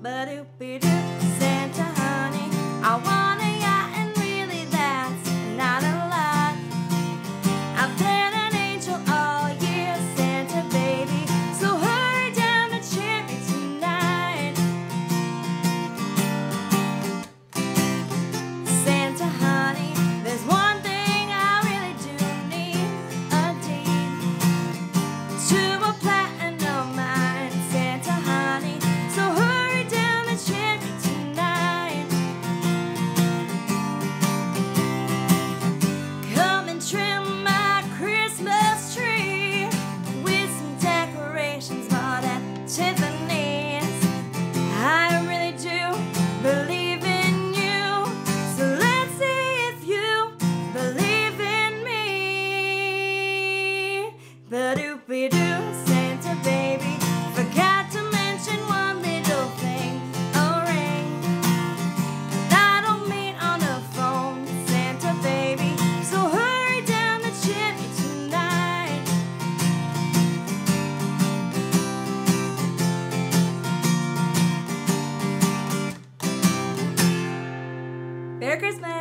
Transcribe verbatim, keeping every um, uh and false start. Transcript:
Ba-doop-be-doo, Santa honey, I want a yacht and really that's not a lot. I've been an angel all year, Santa baby, so hurry down the chimney tonight. Santa honey, there's one thing I really do need, a deed to a platinum mine, Santa honey, so hurry down the chimney tonight. Come and trim my Christmas tree with some decorations bought at Tiffany's. I really do believe in you, so let's see if you believe in me. Ba-doop-be-doo, Santa baby, forgot to mention one little thing, a ring. That'll meet on the phone, Santa baby, so hurry down the chimney tonight. Merry Christmas!